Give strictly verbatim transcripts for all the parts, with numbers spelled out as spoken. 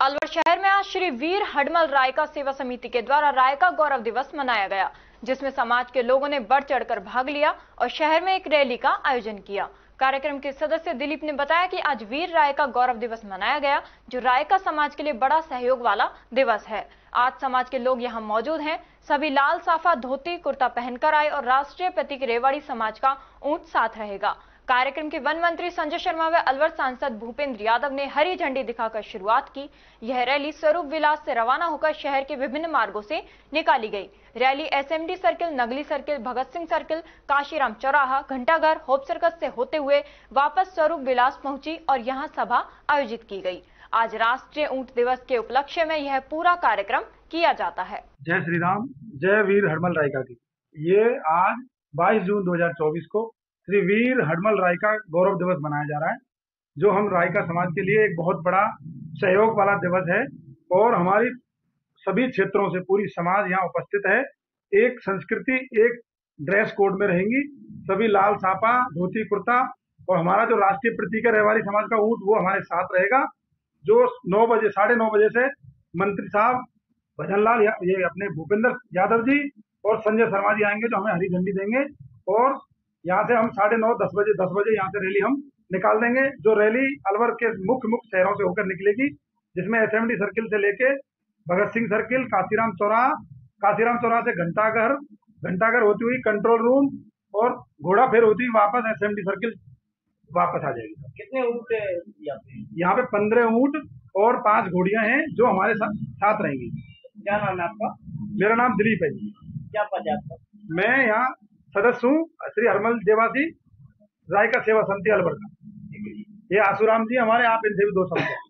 अलवर शहर में आज श्री वीर हडमल रायका सेवा समिति के द्वारा रायका गौरव दिवस मनाया गया, जिसमें समाज के लोगों ने बढ़ चढ़कर भाग लिया और शहर में एक रैली का आयोजन किया। कार्यक्रम के सदस्य दिलीप ने बताया कि आज वीर रायका गौरव दिवस मनाया गया, जो रायका समाज के लिए बड़ा सहयोग वाला दिवस है। आज समाज के लोग यहां मौजूद हैं। सभी लाल साफा धोती कुर्ता पहनकर आए और राष्ट्रीय प्रतीक रेवाड़ी समाज का ऊंट साथ रहेगा। कार्यक्रम के वन मंत्री संजय शर्मा व अलवर सांसद भूपेंद्र यादव ने हरी झंडी दिखाकर शुरुआत की। यह रैली स्वरूप विलास से रवाना होकर शहर के विभिन्न मार्गों से निकाली गई। Rally SMD circle, Nagli circle, Bhagat Singh circle, Kashiram चौराहा, घंटाघर, होप सर्कस से होते हुए वापस स्वरूप विलास पहुंची और यहां सभा आयोजित की गई। आज राष्ट्रीय ऊंट दिवस के उपलक्ष्य में यह पूरा कार्यक्रम किया जाता है। जय श्री राम, जय वीर हडमल रायका की। ये आज बाईस जून दो हजार चौबीस को श्री वीर हडमल रायका गौरव दिवस मनाया जा रहा है, जो हम रायका समाज के लिए एक बहुत बड़ा सहयोग वाला दिवस है। और हमारी सभी क्षेत्रों से पूरी समाज यहाँ उपस्थित है। एक संस्कृति, एक ड्रेस कोड में रहेंगी, सभी लाल सापा धोती कुर्ता, और हमारा जो राष्ट्रीय प्रतीक है रेवाड़ी समाज का ऊंट, वो हमारे साथ रहेगा। जो नौ बजे साढ़े नौ बजे से मंत्री साहब भजनलाल ये अपने भूपेंद्र यादव जी और संजय शर्मा जी आएंगे, जो हमें हरी झंडी देंगे। और यहाँ से हम साढ़े नौ दस बजे दस बजे यहाँ से रैली हम निकाल देंगे। जो रैली अलवर के मुख्य मुख्य शहरों से होकर निकलेगी, जिसमें एसएमडी सर्किल से लेके भगत सिंह सर्किल, काशीराम चौराहा, काशीराम चौराहा से घंटाघर, घंटाघर होती हुई कंट्रोल रूम और घोड़ा फेर होती हुई वापस एसएमडी सर्किल वापस आ जाएगी। कितने ऊँट यहाँ पे पंद्रह ऊँट और पांच घोड़ियां हैं जो हमारे साथ साथ रहेंगी। क्या नाम है आपका? मेरा नाम दिलीप है जी। क्या पद है आपका? मैं यहाँ सदस्य हूँ श्री हरमल देवासी रायका सेवा समिति अलवर का। ये आसुराम जी हमारे, आप इनसे भी दो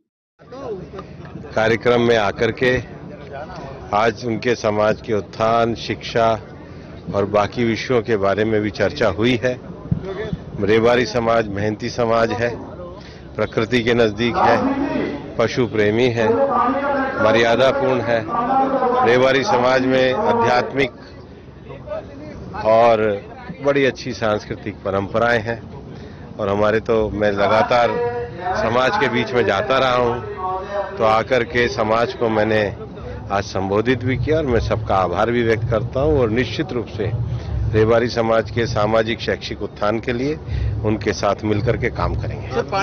शब्द। कार्यक्रम में आकर के आज उनके समाज के उत्थान, शिक्षा और बाकी विषयों के बारे में भी चर्चा हुई है। रेवाड़ी समाज मेहनती समाज है, प्रकृति के नजदीक है, पशु प्रेमी है, मर्यादापूर्ण है। रेवाड़ी समाज में आध्यात्मिक और बड़ी अच्छी सांस्कृतिक परंपराएं हैं। और हमारे तो मैं लगातार समाज के बीच में जाता रहा हूं, तो आकर के समाज को मैंने आज संबोधित भी किया और मैं सबका आभार भी व्यक्त करता हूं। और निश्चित रूप से रेवाड़ी समाज के सामाजिक शैक्षिक उत्थान के लिए उनके साथ मिलकर के काम करेंगे।